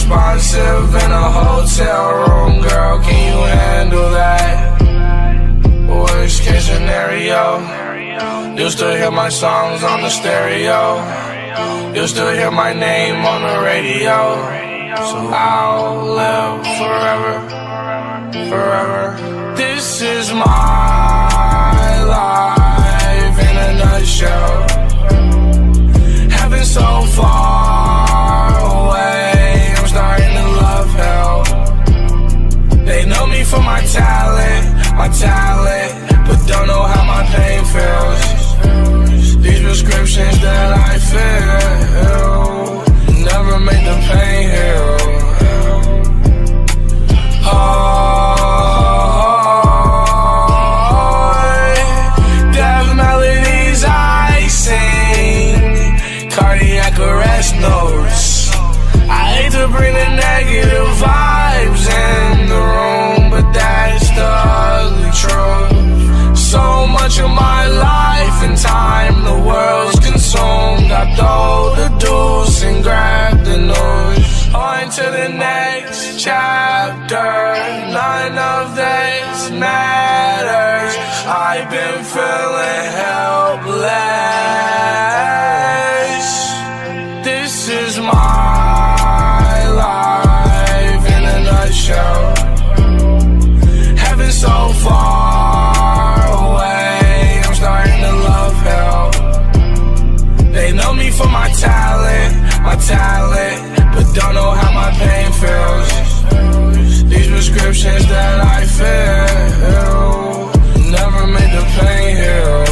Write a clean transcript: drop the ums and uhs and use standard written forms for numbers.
unresponsive in a hotel room. Girl, can you handle that? Worst case scenario, you still hear my songs on the stereo. You still hear my name on the radio. So I'll live forever, forever. This is my life in a nutshell. Heaven so far away, I'm starting to love hell. They know me for my talent, but don't know how my pain feels. These prescriptions that I feel never make the pain heal. Death melodies I sing, cardiac arrest notes. I hate to bring the negative vibes in the room, but that's the ugly truth. So much of my life and time, the world's consumed. I throw the deuce and grab the news. On to the next chapter, none of this matters. I've been feeling helpless. This is my life in a nutshell. Heaven so far away, I'm starting to love hell. They know me for my talent, but don't know how my pain feels. These prescriptions that I feel never made the pain heal.